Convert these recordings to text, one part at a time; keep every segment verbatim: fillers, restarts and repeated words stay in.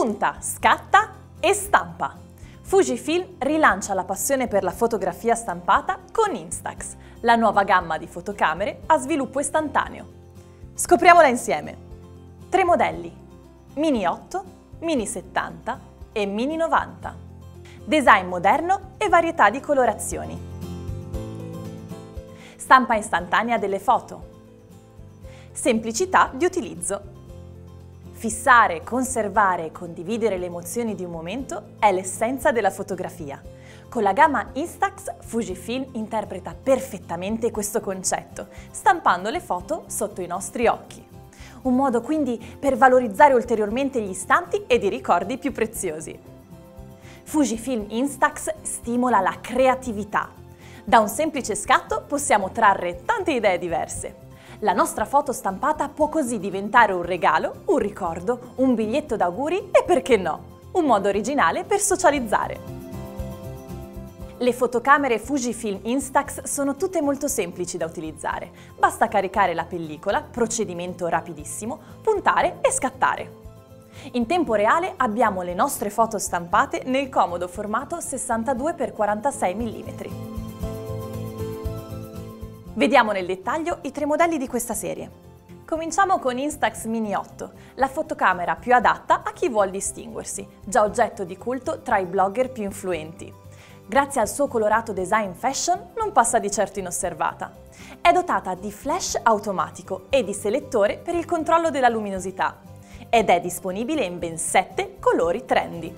Punta, scatta e stampa. Fujifilm rilancia la passione per la fotografia stampata con Instax, la nuova gamma di fotocamere a sviluppo istantaneo. Scopriamola insieme. Tre modelli: Mini otto, Mini settanta e Mini novanta. Design moderno e varietà di colorazioni. Stampa istantanea delle foto. Semplicità di utilizzo. Fissare, conservare e condividere le emozioni di un momento è l'essenza della fotografia. Con la gamma Instax, Fujifilm interpreta perfettamente questo concetto, stampando le foto sotto i nostri occhi. Un modo quindi per valorizzare ulteriormente gli istanti ed i ricordi più preziosi. Fujifilm Instax stimola la creatività. Da un semplice scatto possiamo trarre tante idee diverse. La nostra foto stampata può così diventare un regalo, un ricordo, un biglietto d'auguri e, perché no, un modo originale per socializzare. Le fotocamere Fujifilm Instax sono tutte molto semplici da utilizzare. Basta caricare la pellicola, procedimento rapidissimo, puntare e scattare. In tempo reale abbiamo le nostre foto stampate nel comodo formato sessantadue per quarantasei millimetri. Vediamo nel dettaglio i tre modelli di questa serie. Cominciamo con Instax Mini otto, la fotocamera più adatta a chi vuol distinguersi, già oggetto di culto tra i blogger più influenti. Grazie al suo colorato design fashion non passa di certo inosservata. È dotata di flash automatico e di selettore per il controllo della luminosità ed è disponibile in ben sette colori trendy.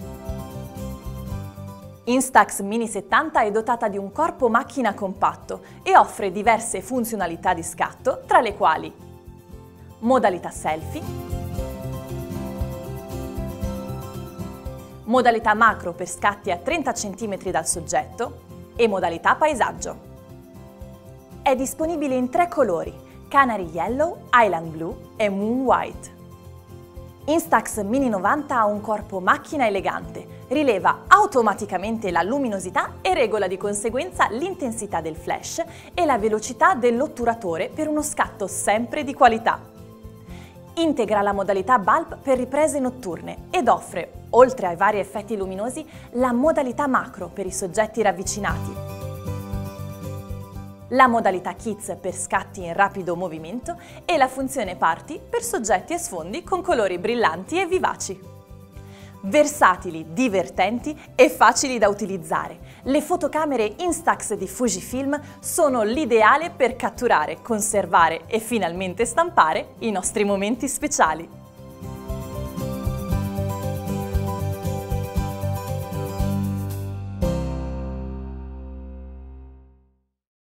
Instax Mini settanta è dotata di un corpo macchina compatto e offre diverse funzionalità di scatto, tra le quali modalità selfie, modalità macro per scatti a trenta centimetri dal soggetto e modalità paesaggio. È disponibile in tre colori: Canary Yellow, Island Blue e Moon White. Instax Mini novanta ha un corpo macchina elegante, rileva automaticamente la luminosità e regola di conseguenza l'intensità del flash e la velocità dell'otturatore per uno scatto sempre di qualità. Integra la modalità bulb per riprese notturne ed offre, oltre ai vari effetti luminosi, la modalità macro per i soggetti ravvicinati, la modalità Kids per scatti in rapido movimento e la funzione Party per soggetti e sfondi con colori brillanti e vivaci. Versatili, divertenti e facili da utilizzare, le fotocamere Instax di Fujifilm sono l'ideale per catturare, conservare e finalmente stampare i nostri momenti speciali.